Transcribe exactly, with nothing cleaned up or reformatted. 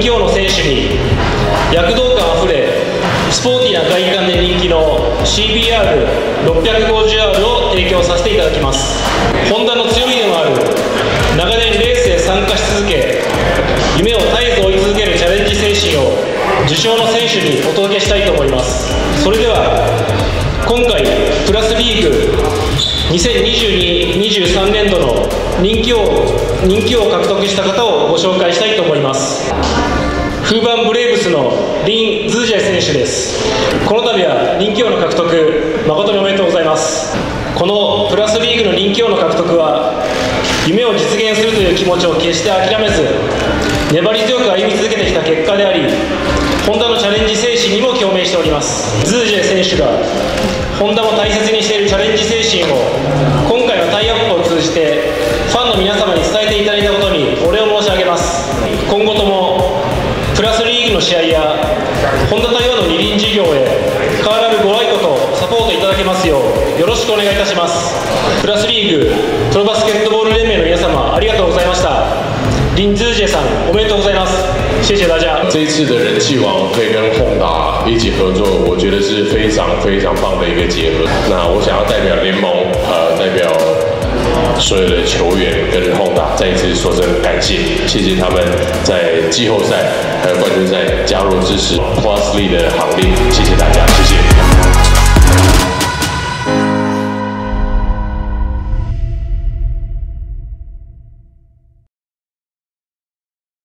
気王の選手に躍動感あふれスポーティーな外観で人気の シービーアールろっぴゃくごじゅうアール を提供させていただきます。ホンダの強みでもある長年レースへ参加し続け夢を絶えず追い続けるチャレンジ精神を受賞の選手にお届けしたいと思います。それでは今回プラスリーグにせんにじゅうに、にじゅうさんねんどの人気王人気王を獲得した方をご紹介したいと思います。フーバンブレーブスのリン・ズージェ選手です。この度は人気王の獲得誠におめでとうございます。このプラスリーグの人気王の獲得は夢を実現するという気持ちを決して諦めず粘り強く歩み続けてきた結果であり、ホンダのチャレンジ精神にも共鳴しております。ズージェ選手がホンダも大切にしているチャレンジ精神を今回のタイアップを通じてファンの皆様に伝えていただいたことにお礼を申し上げます。今後ともプラスリーグの試合やホンダ台湾の二輪事業へ変わらぬご愛顧とサポートいただけますようよろしくお願いいたします。プラスリーグプロバスケットボール連盟の皆様ありがとうございました。林志杰さんおめでとうございます。谢谢大家。 这一次的人气王可以跟Honda一起合作，我觉得是非常非常棒的一个结合。那我想要代表联盟，呃，代表所有的球员跟Honda再一次说声感谢，谢谢他们在季后赛还有冠军赛加入支持 Plus League 的行列，谢谢大家，谢谢。